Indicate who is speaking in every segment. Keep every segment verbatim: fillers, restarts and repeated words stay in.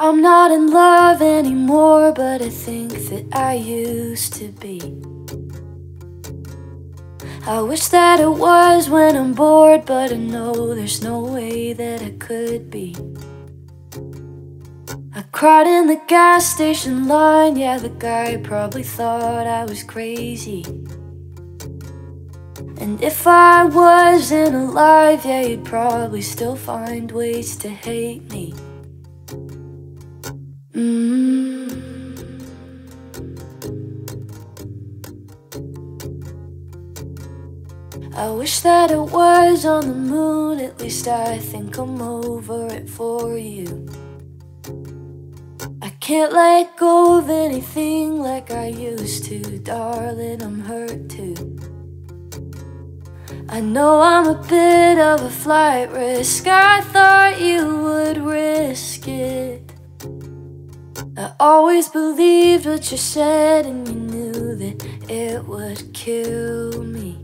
Speaker 1: I'm not in love anymore, but I think that I used to be. I wish that it was when I'm bored, but I know there's no way that I could be. I cried in the gas station line, yeah, the guy probably thought I was crazy. And if I wasn't alive, yeah, he'd probably still find ways to hate me. Mm. I wish that it was on the moon, at least I think I'm over it for you. I can't let go of anything like I used to, darling, I'm hurt too. I know I'm a bit of a flight risk, I thought you would risk it. I always believed what you said, and you knew that it would kill me.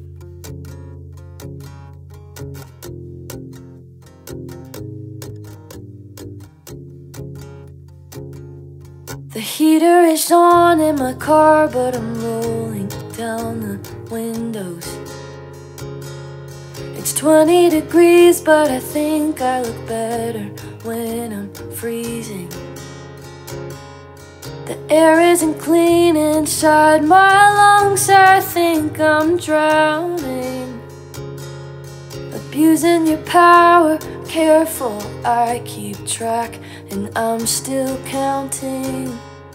Speaker 1: The heater is on in my car, but I'm rolling down the windows. It's twenty degrees, but I think I look better when I'm freezing. The air isn't clean inside my lungs, I think I'm drowning. Abusing your power, careful, I keep track, and I'm still counting.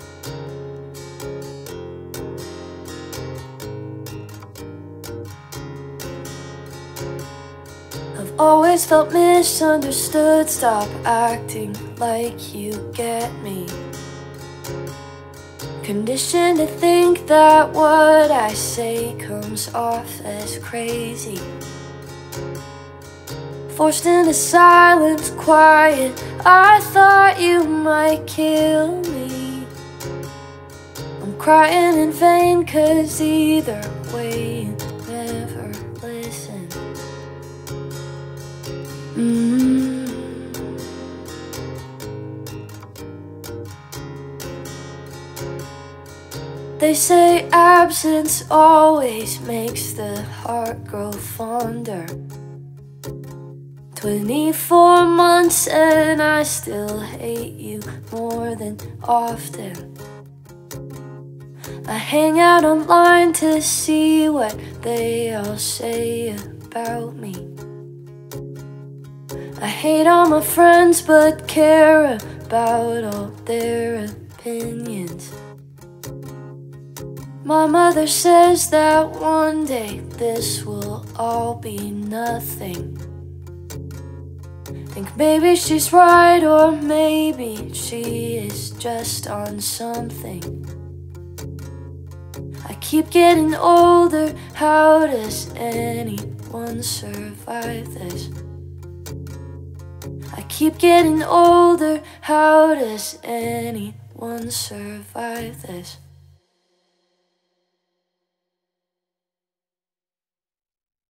Speaker 1: I've always felt misunderstood, stop acting like you get me. Conditioned to think that what I say comes off as crazy. Forced into silence, quiet, I thought you might kill me. I'm crying in vain, cause either way you never listen. Mm. They say absence always makes the heart grow fonder. Twenty-four months and I still hate you more than often. I hang out online to see what they all say about me. I hate all my friends but care about all their opinions. My mother says that one day this will all be nothing. Think maybe she's right, or maybe she is just on something. I keep getting older, how does anyone survive this? I keep getting older, how does anyone survive this?